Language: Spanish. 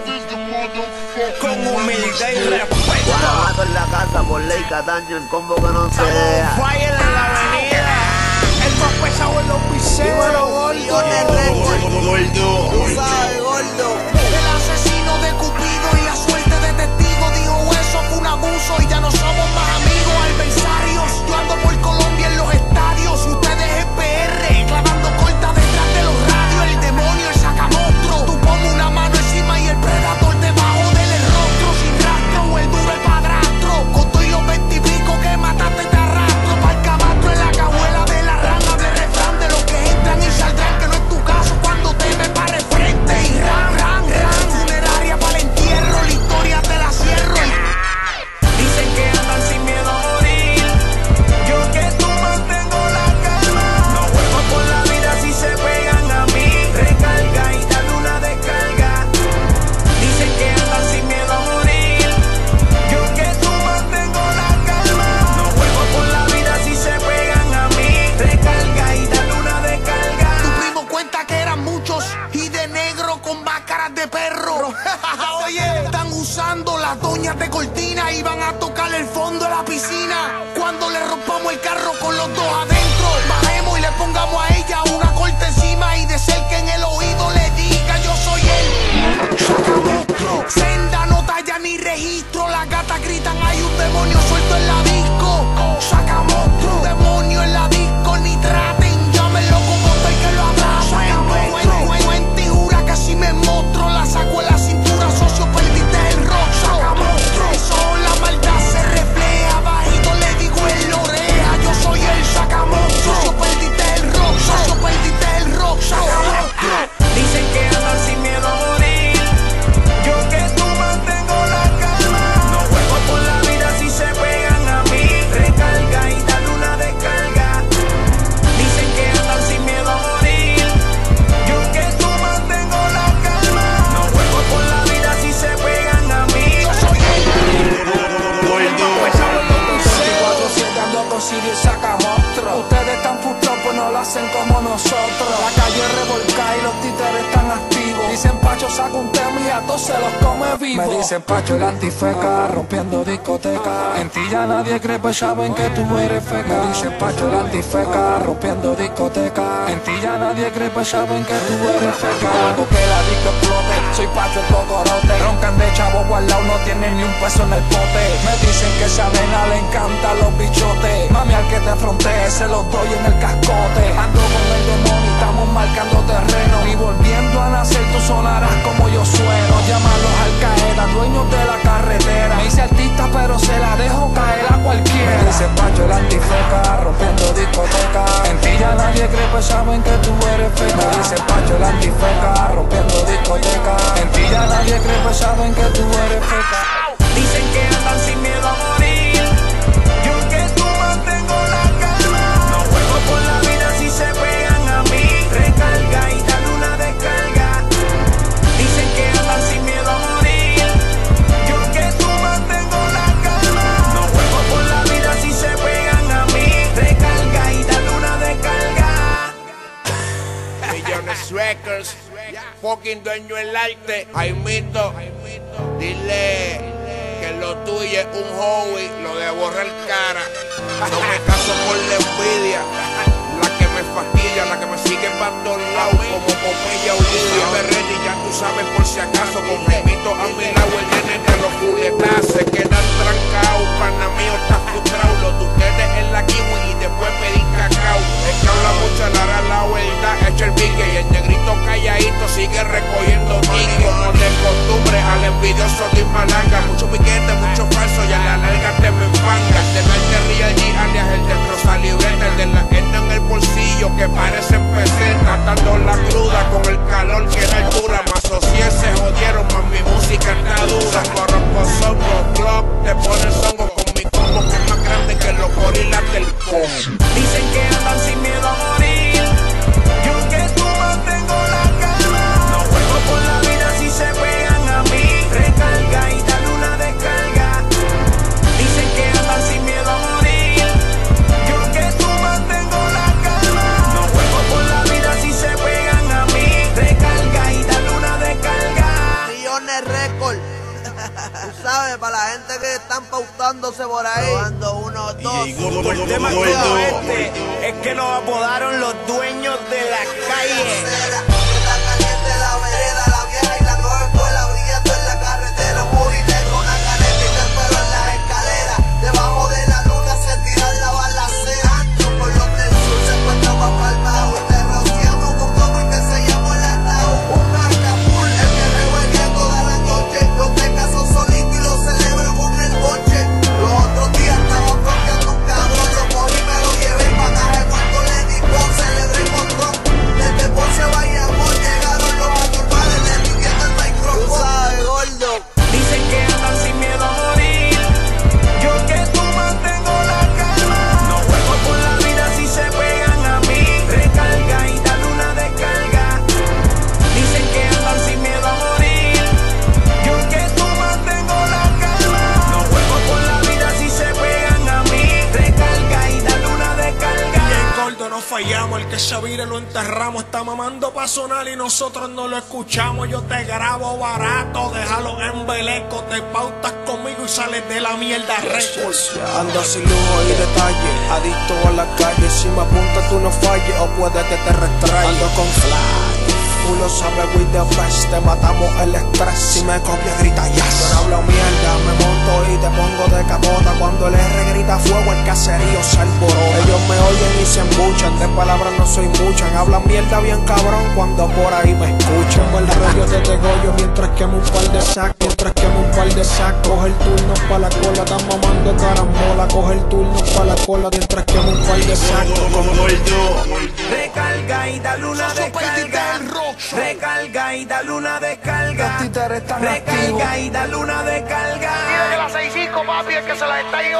Con humildad y respeto. Guanajuato en la casa por ley, Cataño en combo que no se deja. Fire en la avenida. El más pesado en los piseros, Gordo. Tú sabes, gordo. El asesino de Cupido y la suerte de testigo dijo eso fue un abuso y ya no somos más amigos adversarios. Yo ando por Colombia en los estadios y ustedes en PR clavando cortas detrás de los radios. El demonio, el sacamostro. Tú ponme una mano encima y el predator debajo del rostro. Sin rastro o el duro el padrastro. Con todo y los 20 y pico que mataste te arrastro. Pa'l cabastro en la cajuela de la rana. Hable refrán de los que entran y saldrán, que no es tu caso cuando te me pare frente. Y ran, funeraria para el entierro. La historia te la cierro. Dicen que andan sin miedo a morir. Yo que tú mantengo la calma. No juego por la vida si se pegan a mí. Recarga y dale una descarga. Dicen que andan sin miedo a morir. Yo que tú mantengo la calma. No juego por la vida si se pegan a mí. Recarga y dale una descarga. Tu primo cuenta que eran muchos y de negro con máscaras de perro. Oye, están usando las doñas de cortina y van a tocar el fondo de la piscina. Cuando le rompamos el carro con los dos adentro, bajemos y le pongamos a ella una corta encima y de cerca en el oído le diga yo soy él. Sacamostro. Senda no talla ni registro. Las gatas gritan hay un demonio suelto en la disco. Sacamostro. Demonio en la disco ni traten. Llámenlo como estoy que lo abrazo. Cuente y jura que si me mostro la saco en la cintura, socio, perdiste el rostro. Sacamostro. Eso la maldad se refleja. Bajito le digo en la oreja. Yo soy el sacamostro. Socio, perdiste el rostro. Socio, perdiste el rostro. Sacamostro. Dicen que andan sin miedo a morir. Yo que tú mantengo la calma. No juego por la vida si se pegan a mí. Recarga y dale una descarga. Dicen que andan sin miedo a morir. Yo que tú mantengo la calma. No juego por la vida si se pegan a mí. Yo soy el 24/7 ando con Sirio y Sacamostro. Ustedes están frustrados pues no lo hacen como nosotros. La calle revolcada y los títeres están activos. Dicen Pacho saca un tema y a todos se los come vivo. Me dicen Pacho el antifeca rompiendo discoteca. En ti ya nadie cree pues saben que tú eres feca. Me dicen Pacho el antifeca rompiendo discoteca. En ti ya nadie cree pues saben que tú eres feca. Cuando que la disco explote soy Pacho el cocorote. Roncan de chavo guardado no tienen ni un peso en el pote. Me dicen que esa nena le encantan los bichotes. Mami al que te frontee se los doy en el cascote. Ando con el demonio y estamos marcando terreno. Y volviendo a nacer tú sonarás como yo sueno. Llámalos Al Qaeda, dueños de la carretera. Me hice artista pero se la dejo caer a cualquiera. Me dicen Pacho el antifeca rompiendo discoteca. En ti ya nadie cree pues saben que tú eres feca. Me dicen Pacho el antifeca rompiendo discoteca. En ti ya nadie cree pues saben que tú eres feca. Dicen que andan sin miedo a morir. Yo que tú mantengo la calma. No juego por la vida si se pegan a mí. Recarga y dale una descarga. Dicen que andan sin miedo a morir. Yo que tú mantengo la calma. No juego por la vida si se pegan a mí. Recarga y dale una descarga. Millones Records, fucking dueño el arte. Jaimito, dile que lo tuyo es un hobby, lo de borrar cara. No me caso por la envidia, la que me fastidia, la que me sigue para todos lados, como Pompeya o Lidia. Ready, ya tú sabes por si acaso, con Jaimito a mi lado, el nene de los juguetas se quedan trancados. Pana mío está frustrado, los de ustedes en la kiwi y después pedí cacao. Es que habla mucho, la hará la vuelta, echa el pique y el negrito calladito sigue recogiendo tickets. Como de costumbre, al envidioso de malanga, mucho piquete, mucho falso y a la larga te me enfangas. De verte Real G, alias el destroza libreta, el de la herna en el bolsillo que parece peseta, matando la cruda con el calor que da altura. Más social se jodieron, más mi música está dura. Corrompo songo, club, te pone songo con mi combo que es más grande que los gorilas del Congo. Dicen que andan sin miedo a morir. Yo que tú mantengo la calma. No juego por la vida si se pegan a mí. Recarga y dale una descarga. Dicen que andan sin miedo a morir. Yo que tú mantengo la calma. No juego por la vida si se pegan a mí. Recarga y dale una descarga. Millones botándose por ahí. Probando 1, 2. El tema con este es que nos apodaron los dueños de la calle. Está caliente la vereda, la vieja y la nueva escuela brillando en la carretera. Un murinegro, una caneta y el pelo en las escaleras. Debajo de la luna se tiran la balacera. Por los del sur se encuentra papá Bajo y te rociamos con como y que se llama la Raúl. Un Acapul, el que revuelve toda la noche. Yo te caso solito y lo celebro con el boche. Los otros días estaba fronteando un cabrón. Lo cogí, me lo llevé para acá, cuando le di con celebré con ron. Desde Ponce Bayamón llegaron los anormales, derritiendo el micrófono. Tú sabes, gordo. Dicen que andan sin miedo a morir. Yo que tú mantengo la calma. No juego con la vida si se pegan a mí. Recarga y dale una descarga. Dicen que andan sin miedo a morir. Yo que tú mantengo la calma. No juego con la vida si se pegan a mí. Recarga y dale una descarga. Y en gordo no fallamos, el que se vire lo enterramos. Está mamando pa' sonar y nosotros no lo escuchamos. Yo te grabo barato, déjalo en beleco. Te pautas conmigo y sales de la mierda records. Ando sin lujo y detalle, adicto a la calle. Si me apuntas tú no falles o puede que te restraye. Ando con fly, tú lo sabes, with the best. Te matamos el estrés, si me copias grita yes. Yo no hablo mierda, me monto y te pongo de capota. Cuando el R grita fuego el caserío se alborota. Ellos me oyen y se embuchan, de palabras no soy muchas. Hablan mierda bien cabrón cuando por ahí me escuchan. Con el rollo de degollo mientras quemo un par de sacos. Mientras quemo un par de sacos. Coge el turno pa' la cola, están mamando carambola. Coge el turno pa' la cola mientras quemo un par de sacos. Recarga y dale una descarga. Recarga y dale una descarga. Recarga y dale una descarga. Tiene que la 6-5, papi, es que se la está